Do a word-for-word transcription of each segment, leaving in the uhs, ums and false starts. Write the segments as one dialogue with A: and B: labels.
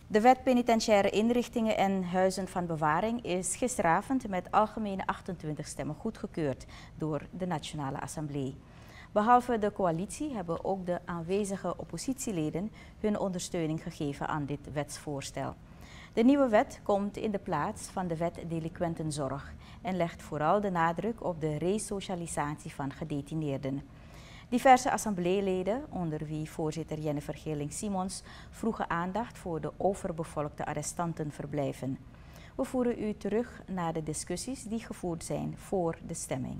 A: De wet penitentiaire inrichtingen en huizen van bewaring is gisteravond met algemene achtentwintig stemmen goedgekeurd door de Nationale Assemblée. Behalve de coalitie hebben ook de aanwezige oppositieleden hun ondersteuning gegeven aan dit wetsvoorstel. De nieuwe wet komt in de plaats van de wet delinquentenzorg en legt vooral de nadruk op de resocialisatie van gedetineerden. Diverse assembleeleden, onder wie voorzitter Jennifer Geerling-Simons, vroegen aandacht voor de overbevolkte arrestantenverblijven. We voeren u terug naar de discussies die gevoerd zijn voor de stemming.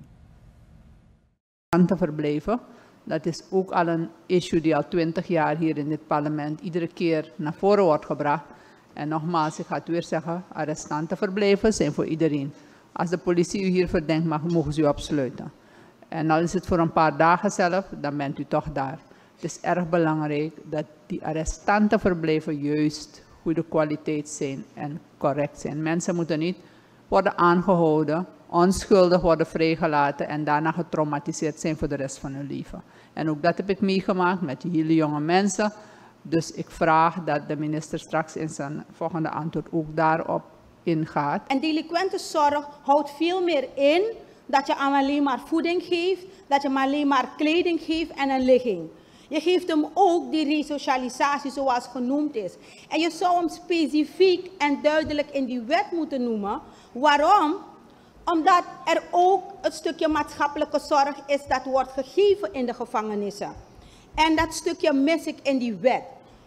B: Arrestantenverblijven, dat is ook al een issue die al twintig jaar hier in dit parlement iedere keer naar voren wordt gebracht. En nogmaals, ik ga het weer zeggen, arrestantenverblijven zijn voor iedereen. Als de politie u hier verdenkt, mag, mogen ze u opsluiten. En al is het voor een paar dagen zelf, dan bent u toch daar. Het is erg belangrijk dat die arrestantenverblijven juist goede kwaliteit zijn en correct zijn. Mensen moeten niet worden aangehouden, onschuldig worden vrijgelaten en daarna getraumatiseerd zijn voor de rest van hun leven. En ook dat heb ik meegemaakt met die hele jonge mensen. Dus ik vraag dat de minister straks in zijn volgende antwoord ook daarop ingaat.
C: En delinquentenzorg houdt veel meer in dat je hem alleen maar voeding geeft, dat je hem alleen maar kleding geeft en een ligging. Je geeft hem ook die resocialisatie zoals genoemd is. En je zou hem specifiek en duidelijk in die wet moeten noemen. Waarom? Omdat er ook een stukje maatschappelijke zorg is dat wordt gegeven in de gevangenissen. En dat stukje mis ik in die wet.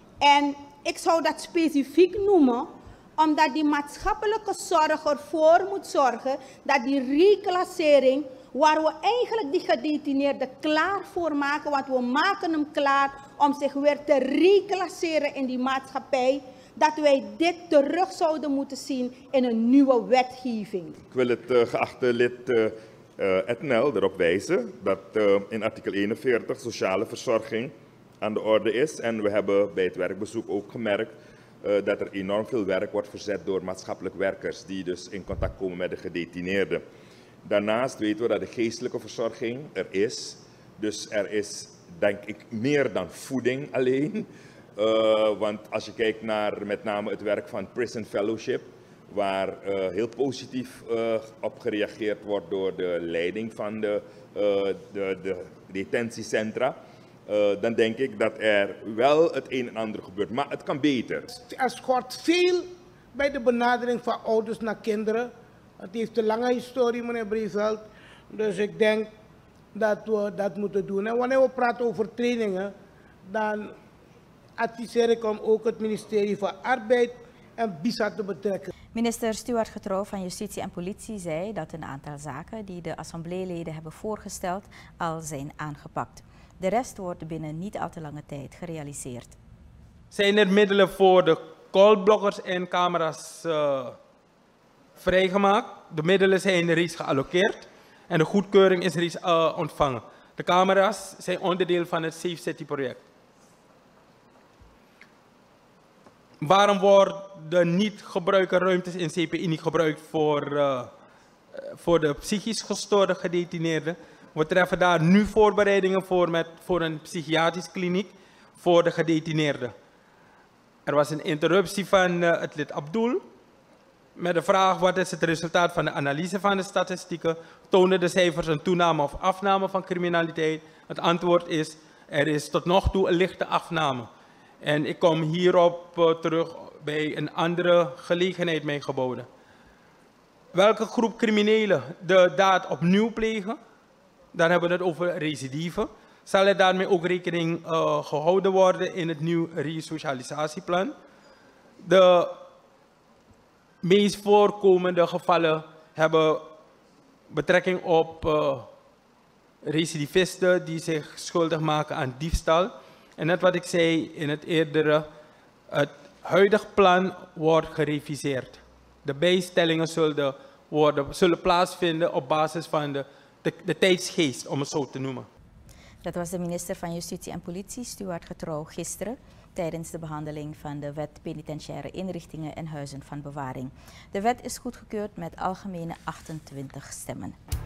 C: En ik zou dat specifiek noemen, omdat die maatschappelijke zorg ervoor moet zorgen dat die reclassering, waar we eigenlijk die gedetineerde klaar voor maken, want we maken hem klaar om zich weer te reclasseren in die maatschappij, dat wij dit terug zouden moeten zien in een nieuwe wetgeving.
D: Ik wil het uh, geachte lid uh, uh, Etnel erop wijzen dat uh, in artikel eenenveertig sociale verzorging aan de orde is. En we hebben bij het werkbezoek ook gemerkt uh, dat er enorm veel werk wordt verzet door maatschappelijk werkers die dus in contact komen met de gedetineerden. Daarnaast weten we dat de geestelijke verzorging er is. Dus er is, denk ik, meer dan voeding alleen. Uh, want als je kijkt naar met name het werk van Prison Fellowship, waar uh, heel positief uh, op gereageerd wordt door de leiding van de, uh, de, de detentiecentra, uh, dan denk ik dat er wel het een en ander gebeurt. Maar het kan beter.
E: Er schort veel bij de benadering van ouders naar kinderen. Het heeft een lange historie, meneer Breveld. Dus ik denk dat we dat moeten doen. En wanneer we praten over trainingen, dan adviseer ik om ook het ministerie van Arbeid en BISA te betrekken.
A: Minister Stuart Getrouw van Justitie en Politie zei dat een aantal zaken die de assembleeleden hebben voorgesteld al zijn aangepakt. De rest wordt binnen niet al te lange tijd gerealiseerd.
F: Zijn er middelen voor de callblokkers en camera's uh, vrijgemaakt? De middelen zijn reeds gealloceerd en de goedkeuring is reeds uh, ontvangen. De camera's zijn onderdeel van het Safe City project. Waarom worden niet gebruikte ruimtes in C P I niet gebruikt voor, uh, voor de psychisch gestoorde gedetineerden? We treffen daar nu voorbereidingen voor, met, voor een psychiatrische kliniek voor de gedetineerden. Er was een interruptie van uh, het lid Abdul met de vraag wat is het resultaat van de analyse van de statistieken. Tonen de cijfers een toename of afname van criminaliteit? Het antwoord is, er is tot nog toe een lichte afname. En ik kom hierop uh, terug bij een andere gelegenheid mij geboden. Welke groep criminelen de daad opnieuw plegen, dan hebben we het over recidive. Zal er daarmee ook rekening uh, gehouden worden in het nieuw resocialisatieplan? De meest voorkomende gevallen hebben betrekking op uh, recidivisten die zich schuldig maken aan diefstal. En net wat ik zei in het eerdere, het huidige plan wordt gereviseerd. De bijstellingen zullen, worden, zullen plaatsvinden op basis van de, de, de tijdsgeest, om het zo te noemen.
A: Dat was de minister van Justitie en Politie, Stuart Getrouw, gisteren tijdens de behandeling van de wet penitentiaire inrichtingen en huizen van bewaring. De wet is goedgekeurd met algemene achtentwintig stemmen.